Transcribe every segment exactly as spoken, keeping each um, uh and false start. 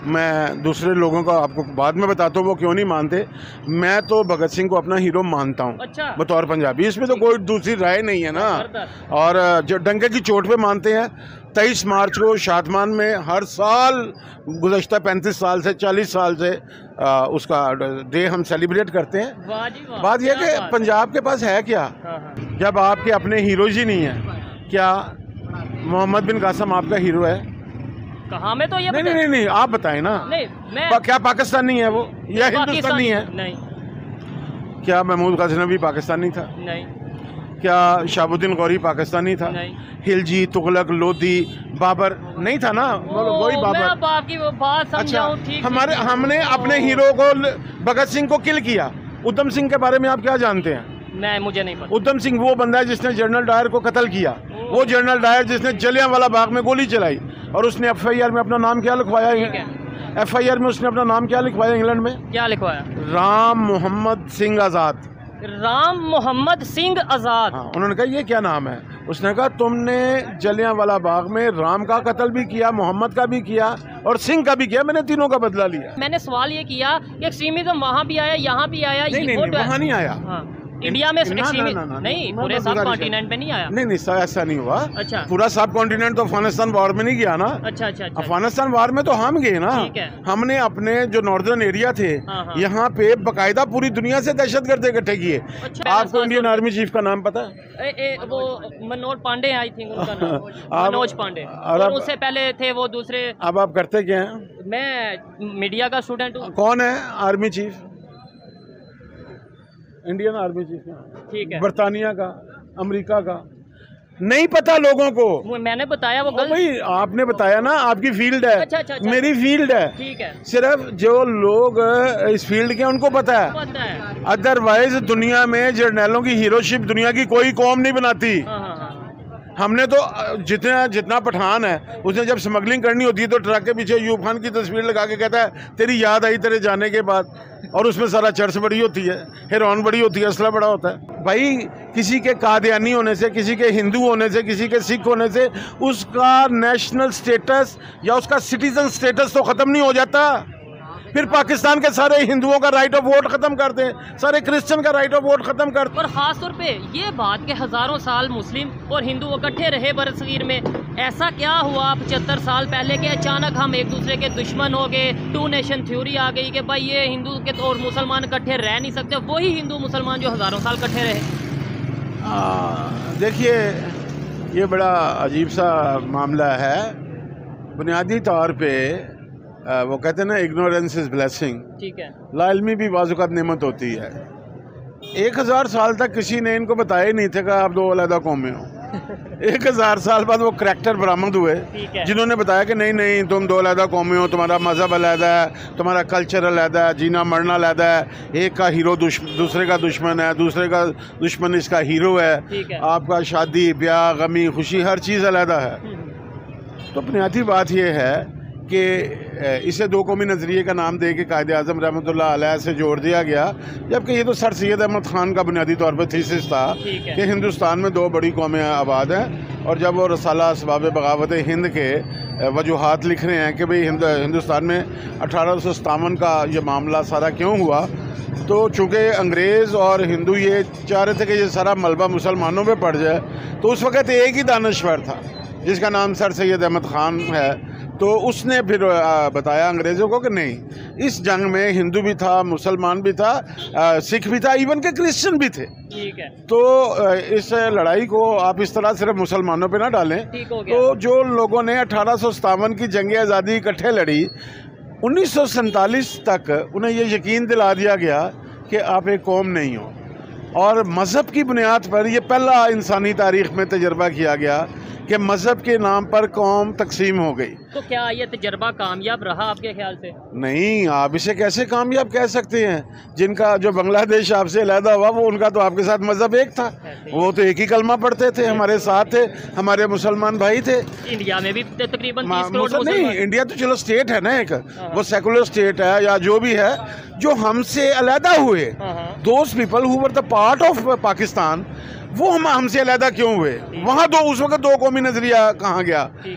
मैं दूसरे लोगों को आपको बाद में बताता हूँ वो क्यों नहीं मानते। मैं तो भगत सिंह को अपना हीरो मानता हूँ। अच्छा। बतौर पंजाबी, इसमें तो कोई दूसरी राय नहीं है ना। और जो डंके की चोट पे मानते हैं, तेईस मार्च को शादमान में हर साल गुज़श्ता पैंतीस साल से चालीस साल से आ, उसका डे हम सेलिब्रेट करते हैं। वाह जी वाह। बात यह कि पंजाब के पास है क्या जब आपके अपने हीरोज ही नहीं है? क्या मोहम्मद बिन कासिम आपका हीरो है? कहाँ में तो ये नहीं, नहीं नहीं नहीं आप बताएं ना। नहीं, मैं... पा, क्या पाकिस्तानी है वो या हिंदुस्तानी है? नहीं। क्या महमूद गजनवी पाकिस्तानी था? नहीं। क्या शहाबुद्दीन गौरी पाकिस्तानी था? नहीं। खिलजी, तुगलक, लोधी, बाबर नहीं था ना? वही बाबर। मैं आपकी बात समझाऊं। ठीक। हमारे हमने अपने हीरो को भगत सिंह को किल किया। उधम सिंह के बारे में आप क्या जानते हैं? मैं मुझे नहीं पता। उधम सिंह वो बंदा है जिसने जनरल डायर को कत्ल किया। वो जनरल डायर जिसने जलियांवाला बाग में गोली चलाई और उसने एफ आई आर में अपना नाम क्या लिखवाया? एफ आई आर में उसने अपना नाम क्या लिखवाया? इंग्लैंड में क्या लिखवाया? राम मोहम्मद सिंह आज़ाद। राम मोहम्मद सिंह आज़ाद। हाँ, उन्होंने कहा ये क्या नाम है? उसने कहा तुमने जलियांवाला बाग में राम का कत्ल भी किया, मोहम्मद का भी किया और सिंह का भी किया, मैंने तीनों का बदला लिया। मैंने सवाल ये किया कि एक्सट्रीमिज्म वहाँ भी आया, यहाँ भी आया। नहीं, नहीं, नहीं, वहाँ नहीं आया। हाँ। इंडिया में ना, ना, ना, ना, नहीं पूरे सब कॉन्टिनेंट पे नहीं आया। नहीं नहीं ऐसा नहीं हुआ। अच्छा। पूरा सब कॉन्टिनेंट तो अफगानिस्तान वॉर में नहीं गया ना। अच्छा अच्छा, अच्छा। अफगानिस्तान वॉर में तो हम गए ना। हमने अपने जो नॉर्दर्न एरिया थे यहाँ पे बकायदा पूरी दुनिया से दहशतगर्द इकट्ठे किए। अच्छा, आपको इंडियन आर्मी चीफ का नाम पता है? वो मनोज पांडे आई थिंक उनका नाम। मनोज पांडे। और उससे पहले थे वो दूसरे। अब आप करते क्या हैं? मैं मीडिया का स्टूडेंट हूँ। कौन है army chief? Indian army chief का। ठीक है। बर्तानिया का, अमेरिका का नहीं पता लोगों को। मैंने बताया वो गलत। भाई आपने बताया ना, आपकी फील्ड है। अच्छा, अच्छा, अच्छा। मेरी फील्ड है। ठीक है। सिर्फ जो लोग इस फील्ड के उनको पता है, पता है। अदरवाइज दुनिया में जर्नैलों की हीरोशिप दुनिया की कोई कौम नहीं बनाती। हाँ, हाँ, हाँ। हमने तो जितना जितना पठान है उसने जब स्मगलिंग करनी होती है तो ट्रक के पीछे यूब खान की तस्वीर लगा के कहता है तेरी याद आई तेरे जाने के बाद, और उसमें सारा चर्च बड़ी होती है, हेरोइन बड़ी होती है, असला बड़ा होता है। भाई किसी के कादियानी होने से, किसी के हिंदू होने से, किसी के सिख होने से उसका नेशनल स्टेटस या उसका सिटीजन स्टेटस तो ख़त्म नहीं हो जाता। फिर पाकिस्तान के सारे हिंदुओं का राइट ऑफ वोट खत्म कर दें, सारे क्रिश्चियन का राइट ऑफ वोट खत्म कर दें। और खास तौर पे ये बात कि हजारों साल मुस्लिम और हिंदू इकट्ठे रहे बरसगीर में, ऐसा क्या हुआ पचहत्तर साल पहले के अचानक हम एक दूसरे के दुश्मन हो गए? टू नेशन थ्योरी आ गई कि भाई ये हिंदू के और मुसलमान इकट्ठे रह नहीं सकते, वही हिंदू मुसलमान जो हजारों साल इकट्ठे रहे। देखिए ये बड़ा अजीब सा मामला है। बुनियादी तौर पे आ, वो कहते हैं ना इग्नोरेंस इज ब्लेसिंग। ठीक है। लाइल्मी भी बाज़-औक़ात नेमत होती है। एक हज़ार साल तक किसी ने इनको बताया ही नहीं था कि आप दो अलग कौमें हो। एक हज़ार साल बाद वो करैक्टर बरामद हुए जिन्होंने बताया कि नहीं नहीं तुम दो अलग कौमें हो, तुम्हारा मज़हब अलहदा है, तुम्हारा कल्चर अलहदा है, जीना मरना अलहदा है, एक का हीरो दूसरे का दुश्मन है, दूसरे का दुश्मन इसका हीरो है, आपका शादी ब्याह गमी खुशी हर चीज़ अलहदा है। तो बुनियादी बात यह है कि इसे दो कौमी नज़रिए का नाम दे के कायदे आज़म रहमतुल्लाह अलैह से जोड़ दिया गया, जबकि ये तो सर सैयद अहमद ख़ान का बुनियादी तौर पर थीसिस था कि हिंदुस्तान में दो बड़ी कौमें आबाद हैं। और जब वो रसाला असबाब बगावत हिंद के वजूहात लिख रहे हैं कि भाई हिंदुस्तान में अठारह सौ सतावन का ये मामला सारा क्यों हुआ, तो चूँकि अंग्रेज़ और हिंदू ये चाह रहे थे कि ये सारा मलबा मुसलमानों पर पड़ जाए, तो उस वक़्त एक ही दानश्वर था जिसका नाम सर सैयद अहमद ख़ान है। तो उसने फिर बताया अंग्रेज़ों को कि नहीं, इस जंग में हिंदू भी था, मुसलमान भी था, सिख भी था, इवन के क्रिश्चियन भी थे। ठीक है। तो इस लड़ाई को आप इस तरह सिर्फ मुसलमानों पे ना डालें। तो जो लोगों ने अठारह सौ सतावन की जंग आज़ादी इकट्ठे लड़ी, उन्नीस सौ सैंतालीस तक उन्हें ये यकीन दिला दिया गया कि आप एक कौम नहीं हो, और मज़हब की बुनियाद पर यह पहला इंसानी तारीख़ में तजर्बा किया गया कि मज़हब के नाम पर कौम तकसीम हो गई। तो क्या ये तजर्बा कामयाब रहा आपके ख्याल से? नहीं, आप इसे कैसे कामयाब कह सकते हैं? जिनका जो बांग्लादेश आपसे अलहदा हुआ वो उनका तो आपके साथ मज़हब एक था, वो तो एक ही कलमा पढ़ते थे, हमारे साथ थे, हमारे मुसलमान भाई थे। इंडिया में भी तकरीबन तीस करोड़ नहीं, इंडिया तो चलो स्टेट है ना एक, वो सेकुलर स्टेट है या जो भी है, जो हमसे अलहदा हुए, those people who were the part of Pakistan, वो हम हमसे अलहदा क्यों हुए? वहाँ दो उस वक्त दो कौमी नजरिया कहाँ गया? ठीक है।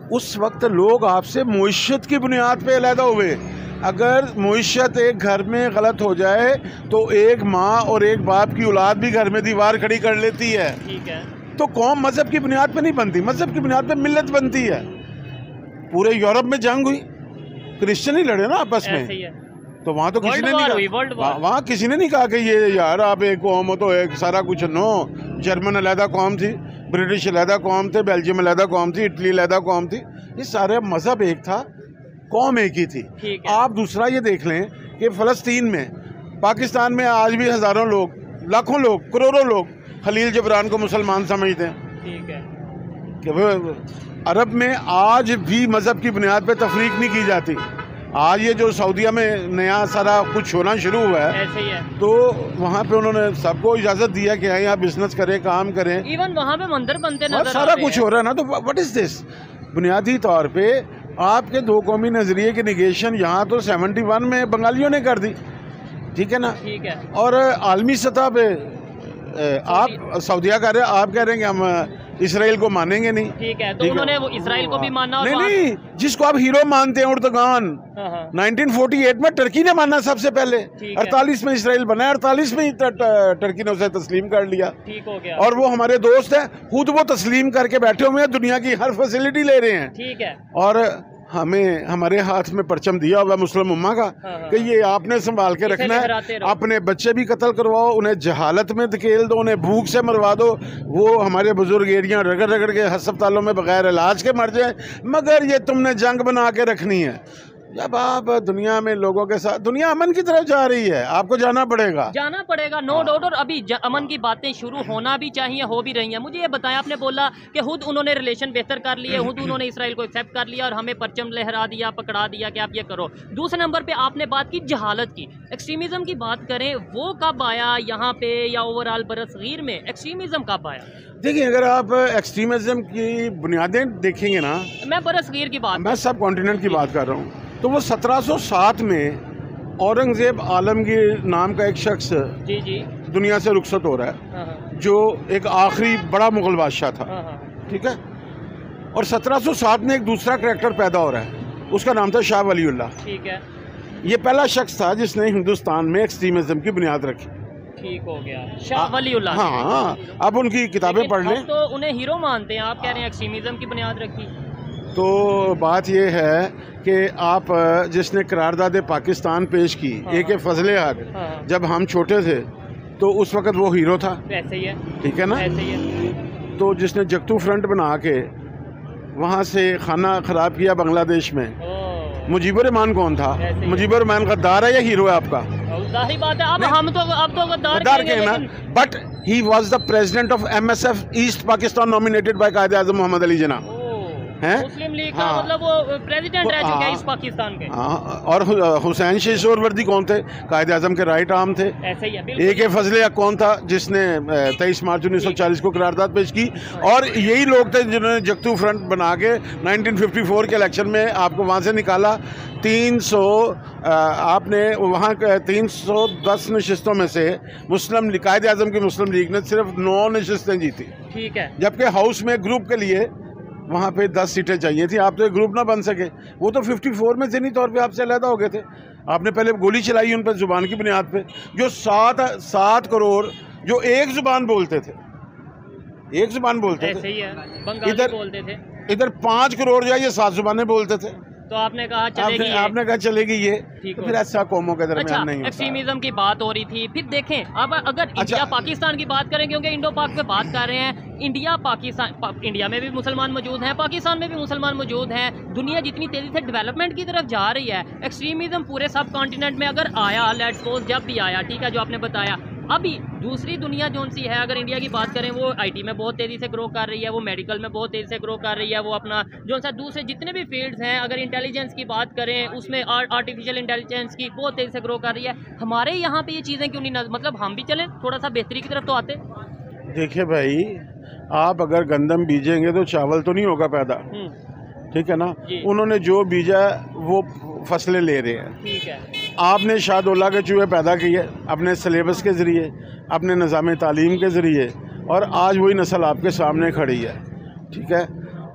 उस वक्त लोग आपसे मुइशत की बुनियाद पे अलहदा हुए। अगर मुइशत एक घर में गलत हो जाए तो एक माँ और एक बाप की औलाद भी घर में दीवार खड़ी कर लेती है। ठीक है। तो कौम मजहब की बुनियाद पे नहीं बनती, मजहब की बुनियाद पे मिल्लत बनती है। पूरे यूरोप में जंग हुई, क्रिश्चियन ही लड़े ना आपस में, तो वहाँ तो किसी ने नहीं कहा, वहाँ किसी ने नहीं कहा कि ये यार आप एक कौम हो तो एक सारा कुछ। नो, जर्मन अलहदा कौम थी, ब्रिटिश अलहदा कौम थे, बेल्जियम अलहदा कौम थी, इटली अलहदा कौम थी, ये सारे मजहब एक था, कौम एक ही थी। आप दूसरा ये देख लें कि फ़लस्तीन में, पाकिस्तान में आज भी हज़ारों लोग, लाखों लोग, करोड़ों लोग खलील जबरान को मुसलमान समझते हैं। ठीक है कि वो अरब में आज भी मज़हब की बुनियाद पर तफरीक नहीं की जाती। आज ये जो सऊदीया में नया सारा कुछ होना शुरू हुआ है, ऐसे ही है, तो वहाँ पे उन्होंने सबको इजाज़त दिया कि यहाँ बिजनेस करें, काम करें। इवन वहाँ पे मंदिर बनते नजर सारा कुछ हो रहा है ना। तो व्हाट इज़ दिस? बुनियादी तौर पे आपके दो कौमी नज़रिए की निगेशन यहाँ तो सेवेंटी वन में बंगालियों ने कर दी, ठीक है ना। ठीक है। और आलमी सतह पे आप सऊदीया कह रहे हैं, आप कह रहे हैं कि हम इसराइल को मानेंगे नहीं। ठीक है, तो उन्होंने वो इसराइल को भी माना। नहीं नहीं, जिसको आप हीरो मानते हैं उर्दगान, नाइनटीन फोर्टी एट में टर्की ने माना सबसे पहले, अड़तालीस में इसराइल बना, अड़तालीस में ही टर्की ने उसे तस्लीम कर लिया। ठीक हो गया। और वो हमारे दोस्त हैं, खुद वो तस्लीम करके बैठे हुए हैं, दुनिया की हर फैसिलिटी ले रहे हैं। ठीक है। और हमें हमारे हाथ में परचम दिया हुआ मुस्लिम उम्मा का कि ये आपने संभाल के रखना है। अपने बच्चे भी कत्ल करवाओ, उन्हें जहालत में धकेल दो, उन्हें भूख से मरवा दो, वो हमारे बुजुर्ग एरिया रगड़ रगड़ के अस्पतालों में बगैर इलाज के मर जाए, मगर ये तुमने जंग बना के रखनी है। जब आप दुनिया में लोगों के साथ, दुनिया अमन की तरफ जा रही है, आपको जाना पड़ेगा, जाना पड़ेगा, नो डाउट। और अभी अमन की बातें शुरू होना भी चाहिए, हो भी रही हैं। मुझे ये बताया, आपने बोला कि खुद उन्होंने रिलेशन बेहतर कर लिए, खुद उन्होंने इसराइल को एक्सेप्ट कर लिया और हमें परचम लहरा दिया, पकड़ा दिया कि आप ये करो। दूसरे नंबर पे आपने बात की जहालत की, एक्सट्रीमिज्म की बात करें, वो कब आया यहाँ पे या ओवरऑल बरसगीर में एक्सट्रीमिज्म कब आया? देखिए, अगर आप एक्सट्रीमिज्म की बुनियादें देखेंगे ना, मैं बरसगीर की बात, मैं सब कॉन्टिनेंट की बात कर रहा हूँ, तो वो सत्रह सौ सात में औरंगजेब आलमगीर नाम का एक शख्स जी जी दुनिया से रुखसत हो रहा है, जो एक आखिरी बड़ा मुगल बादशाह था, ठीक है। और सत्रह सौ सात में एक दूसरा करैक्टर पैदा हो रहा है, उसका नाम था शाह वलीउल्लाह। ठीक है। ये पहला शख्स था जिसने हिंदुस्तान में एक्सट्रीमिज्म की बुनियाद रखी। ठीक हो गया, शाह वलीउल्लाह। हाँ हाँ, अब उनकी किताबें पढ़ लें तो उन्हें हीरो मानते हैं, आप कह रहे हैं एक्सट्रीमिज्म की बुनियाद रखी। तो बात यह है कि आप जिसने करारदाद पाकिस्तान पेश की, हाँ, ए के फजले हक, हाँ, जब हम छोटे थे तो उस वक़्त वो हीरो था, ऐसे ही है, ठीक है ना, ऐसे ही है। तो जिसने जगतू फ्रंट बना के वहाँ से खाना ख़राब किया बांग्लादेश में, मुजीबुर रहमान कौन था? मुजीबुर रहमान गद्दार है या हीरो है आपका? जाहिर बात है, अब हम तो अब तो गद्दार के ना, but he was the president of M S F east Pakistan nominated by Quaid-e-Azam Mohammad Ali Jinnah, Muslim League का, हाँ, मतलब वो प्रेसिडेंट रह चुके हैं इस पाकिस्तान के। हाँ, और हुसैन शेषोरवर्दी कौन थे? कायदे आज़म के राइट आर्म थे। ऐसे ही है। ए के फजले हक कौन था? जिसने तेईस मार्च उन्नीस सौ चालीस को करारदाद पेश की। और यही लोग थे जिन्होंने जगतू फ्रंट बना के नाइनटीन फिफ्टी फोर के इलेक्शन में आपको वहाँ से निकाला। तीन सौ आपने वहाँ तीन सौ दस नशिस्तों में से मुस्लिम कायदे आज़म की मुस्लिम लीग ने सिर्फ नौ नशिस्तें जीती। ठीक है। जबकि हाउस में ग्रुप के लिए वहाँ पे दस सीटें चाहिए थी, आप तो एक ग्रुप ना बन सके। वो तो चौवन में ज़हनी तौर पे आपसे अलहदा हो गए थे। आपने पहले गोली चलाई उन पर ज़ुबान की बुनियाद पे, जो सात सात करोड़ जो एक ज़ुबान बोलते थे, एक ज़ुबान बोलते थे, इधर बोलते थे, इधर पाँच करोड़ जो है ये सात ज़ुबानें बोलते थे। तो आपने कहा चलेगी, आपने, आपने कहा चलेगी ये, तो फिर ऐसा कौमों के दरमियान अच्छा, नहीं होता। एक्सट्रीमिज्म की बात हो रही थी। फिर देखें, अब अगर अच्छा, इंडिया पाकिस्तान की बात करें, क्योंकि इंडो पाक पे बात कर रहे हैं, इंडिया पाकिस्तान पा, इंडिया में भी मुसलमान मौजूद हैं, पाकिस्तान में भी मुसलमान मौजूद हैं। दुनिया जितनी तेज़ी से डेवलपमेंट की तरफ जा रही है, एक्सट्रीमिज्म पूरे सब कॉन्टिनेंट में अगर आया, लेट्स सपोज जब भी आया, ठीक है, जो आपने बताया, अभी दूसरी दुनिया जौन सी है, अगर इंडिया की बात करें, वो आईटी में बहुत तेज़ी से ग्रो कर रही है, वो मेडिकल में बहुत तेज़ी से ग्रो कर रही है, वो अपना जो सा दूसरे जितने भी फील्ड्स हैं, अगर इंटेलिजेंस की बात करें, उसमें आर्टिफिशियल इंटेलिजेंस की बहुत तेज़ी से ग्रो कर रही है। हमारे यहाँ पे ये चीज़ें क्यों नहीं, मतलब हम भी चलें थोड़ा सा बेहतरी की तरफ तो आते। देखिए भाई, आप अगर गंदम बीजेंगे तो चावल तो नहीं होगा पैदा, ठीक है ना। उन्होंने जो बीजा वो फसलें ले रहे हैं, ठीक है। आपने शाहदौला के चूहे पैदा किए अपने सिलेबस के ज़रिए, अपने निज़ाम तालीम के ज़रिए, और आज वही नस्ल आपके सामने खड़ी है, ठीक है।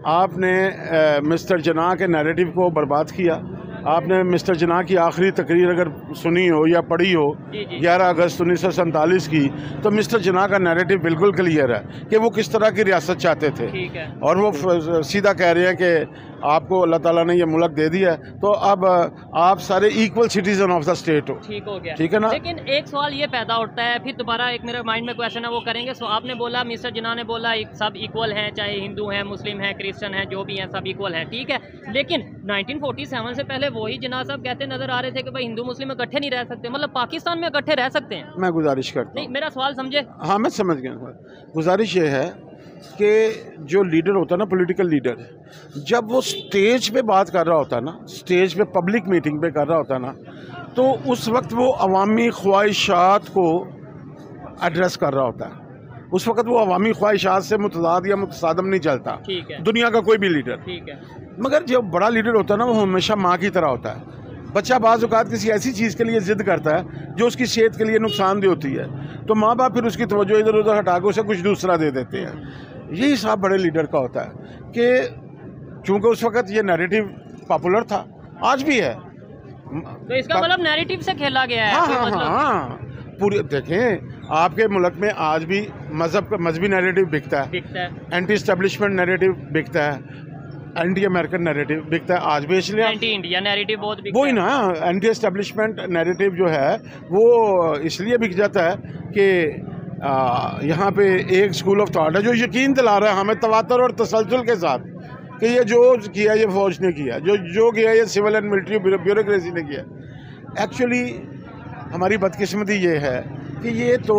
आपने मिस्टर जिन्ना के नैरेटिव को बर्बाद किया। आपने मिस्टर जिन्ना की आखिरी तकरीर अगर सुनी हो या पढ़ी हो ग्यारह अगस्त उन्नीस सौ सैंतालीस की, तो मिस्टर जिन्ना का नैरेटिव बिल्कुल क्लियर है कि वो किस तरह की रियासत चाहते थे। और वो सीधा कह रहे हैं कि आपको अल्लाह ताला ने ये मुल्क दे दिया है, तो अब आप सारे equal citizen of the state हो। ठीक हो गया, ठीक है ना। लेकिन एक सवाल ये पैदा उठता है, फिर दोबारा एक मेरे माइंड में क्वेश्चन है, वो करेंगे। सो आपने बोला, मिस्टर जिन्ना ने बोला सब इक्वल हैं, चाहे हिंदू हैं, मुस्लिम हैं, क्रिश्चियन हैं, जो भी हैं सब इक्वल हैं, ठीक है। लेकिन नाइनटीन फोर्टी सेवन से पहले वही जिन्ना साहब कहते नजर आ रहे थे कि भाई हिंदू मुस्लिम इकट्ठे नहीं रह सकते, मतलब पाकिस्तान में इकट्ठे रह सकते हैं। मैं गुजारिश करता हूँ, मेरा सवाल समझे। हाँ मैं समझ गया। गुजारिश ये है कि जो लीडर होता है ना, पॉलिटिकल लीडर, जब वो स्टेज पे बात कर रहा होता है ना, स्टेज पे पब्लिक मीटिंग पे कर रहा होता है ना, तो उस वक्त वो अवामी ख्वाहिशात को एड्रेस कर रहा होता है। उस वक्त वो अवामी ख्वाहिशात से मुतजाद या मुतसादम नहीं चलता, ठीक है, दुनिया का कोई भी लीडर, ठीक है। मगर जो बड़ा लीडर होता है ना, वो हमेशा माँ की तरह होता है। बच्चा बाज़ औक़ात किसी ऐसी चीज़ के लिए ज़िद करता है जो उसकी सेहत के लिए नुकसानदेह होती है, तो माँ बाप फिर उसकी तवज्जो इधर उधर हटा के उसे कुछ दूसरा दे देते हैं। यही हिसाब बड़े लीडर का होता है कि चूँकि उस वक़्त ये नैरेटिव पॉपुलर था, आज भी है, तो इसका मतलब नैरेटिव से खेला गया है। हाँ हाँ मतलब? हाँ, पूरे देखें, आपके मुल्क में आज भी मजहब का मजहबी नैरेटिव बिकता है, बिकता है, एंटी एस्टेब्लिशमेंट नैरेटिव बिकता है, एंटी अमेरिकन नैरेटिव बिकता है आज भी, इसलिए एंटी इंडिया नैरेटिव बहुत बिकता वही ना, एंटी एस्टेब्लिशमेंट नैरेटिव जो है वो इसलिए बिक जाता है कि यहाँ पे एक स्कूल ऑफ थॉट है जो यकीन दिला रहा है हमें तवातर और तसलसल के साथ कि ये जो किया ये फौज ने किया, जो जो किया ये सिविल एंड मिलिट्री ब्यूरोक्रेसी ने किया। एक्चुअली हमारी बदकिस्मती ये है कि ये तो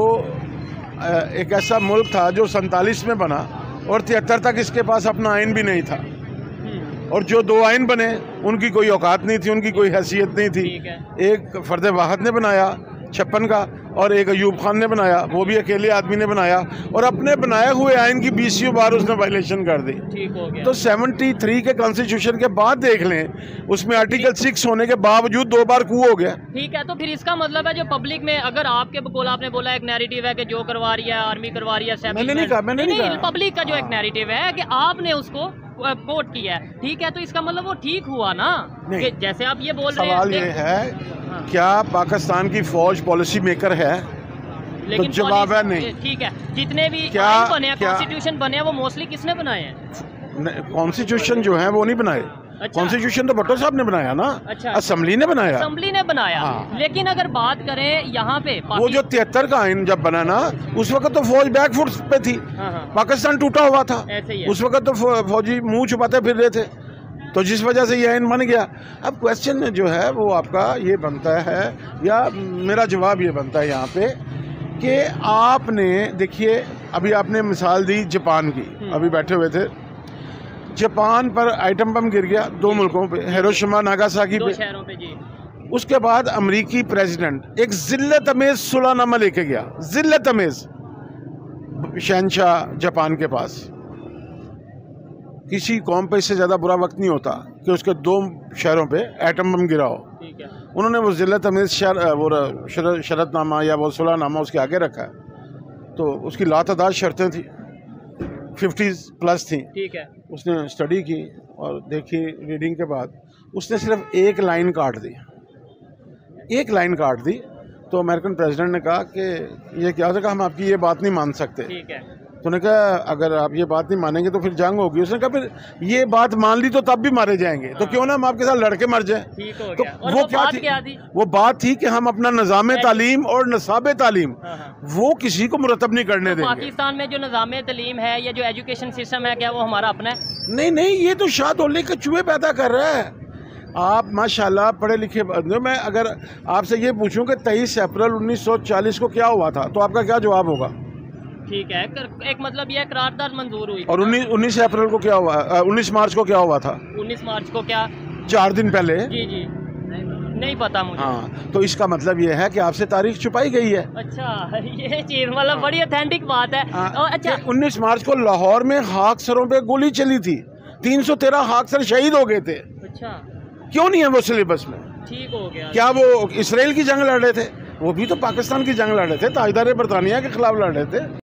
एक ऐसा मुल्क था जो सैंतालीस में बना और तिहत्तर तक इसके पास अपना आइन भी नहीं था, और जो दो आइन बने उनकी कोई औकात नहीं थी, उनकी कोई हैसियत नहीं थी। एक फर्द वाहद ने बनाया छप्पन का, और एक अयूब खान ने बनाया, वो भी अकेले आदमी ने बनाया, और अपने बनाए हुए आइन की बीसियों बार उसने वायलेशन कर दी। ठीक हो गया। तो तिहत्तर के कॉन्स्टिट्यूशन के बाद देख लें, उसमें आर्टिकल सिक्स होने के बावजूद दो बार कू हो गया। ठीक है, तो फिर इसका मतलब है जो पब्लिक में, अगर आपके बोल आपने बोला एक नैरेटिव है कि जो करवा रही है आर्मी करवा रही है, मैंने नहीं कहा, मैंने नहीं कहा, पब्लिक का जो एक नैरेटिव है कि आपने उसको कोट किया है, ठीक है, तो इसका मतलब वो ठीक हुआ ना, कि जैसे आप ये बोल रहे हैं। सवाल ये है, क्या पाकिस्तान की फौज पॉलिसी मेकर है? लेकिन तो जवाब है नहीं। ठीक है, जितने भी क्या बने कॉन्स्टिट्यूशन बने वो मोस्टली किसने बनाए हैं? कॉन्स्टिट्यूशन जो है वो नहीं बनाए, कॉन्स्टिट्यूशन अच्छा। तो भट्टो साहब ने बनाया ना। अच्छा, असेंबली ने बनाया, असेंबली ने बनाया। हाँ। लेकिन अगर बात करें यहाँ पे वो जो तिहत्तर का आइन जब बना ना, उस वक्त तो फौज बैकफुट पे थी। हाँ हाँ। पाकिस्तान टूटा हुआ था, उस वक्त तो फौजी मुंह छुपाते फिर रहे थे, तो जिस वजह से ये आइन बन गया। अब क्वेश्चन जो है वो आपका ये बनता है, या मेरा जवाब ये बनता है यहाँ पे कि आपने देखिए, अभी आपने मिसाल दी जापान की, अभी बैठे हुए थे, जापान पर आइटम बम गिर गया दो मुल्कों पे, हिरोशिमा नागासाकी पे, शहरों पे जी। उसके बाद अमेरिकी प्रेसिडेंट एक जिल्लत अमेज सुलहनामा लेके गया, जिल्लत अमेज, शहनशाह जापान के पास। किसी कौम पे इससे ज़्यादा बुरा वक्त नहीं होता कि उसके दो शहरों पे एटम बम गिरा हो। ठीक है। उन्होंने वो जिल्लत अमेज शर, वो शरतनामा या वो सुलहनामा उसके आगे रखा है, तो उसकी लातादाद शर्तें थी, फिफ्टीज प्लस थी। ठीक है। उसने स्टडी की और देखी, रीडिंग के बाद उसने सिर्फ एक लाइन काट दी, एक लाइन काट दी। तो अमेरिकन प्रेसिडेंट ने कहा कि ये क्या होता है, हम आपकी ये बात नहीं मान सकते। ठीक है। तो उन्होंने कहा अगर आप ये बात नहीं मानेंगे तो फिर जंग होगी। उसने कहा फिर ये बात मान ली तो तब भी मारे जाएंगे। हाँ। तो क्यों ना हम आपके साथ लड़के मर जाएं। ठीक हो गया। तो और वो, वो क्या थी? क्या थी वो बात थी कि हम अपना निज़ाम तालीम और नसाब तालीम वो किसी को मुरतब नहीं करने देंगे। पाकिस्तान में जो निज़ाम तालीम है या जो एजुकेशन सिस्टम है, क्या वो हमारा अपना है? नहीं नहीं, ये तो शाह-दौले के चूहे पैदा कर रहा है। आप माशाल्लाह पढ़े लिखे, मैं अगर आपसे ये पूछूं कि तेईस अप्रैल उन्नीस सौ चालीस को क्या हुआ था, तो आपका क्या जवाब होगा? ठीक है, एक मतलब ये करारदाद मंजूर हुई। और उन्नीस उन्नीस अप्रैल को क्या हुआ, उन्नीस मार्च को क्या हुआ था? उन्नीस मार्च को क्या, चार दिन पहले। जी जी, नहीं पता मुझे। हाँ, तो इसका मतलब ये है कि आपसे तारीख छुपाई गई है। अच्छा, ये चीज मतलब बड़ी ऑथेंटिक बात है। और अच्छा, उन्नीस मार्च को लाहौर में हाकसरों पे गोली चली थी, तीन सौ तेरह हाकसर शहीद हो गए थे। अच्छा, क्यों नहीं है वो सिलेबस में? ठीक हो गया। क्या वो इसराइल की जंग लड़ रहे थे? वो भी तो पाकिस्तान की जंग लड़ रहे थे, ताजदार बरतानिया के खिलाफ लड़ रहे थे।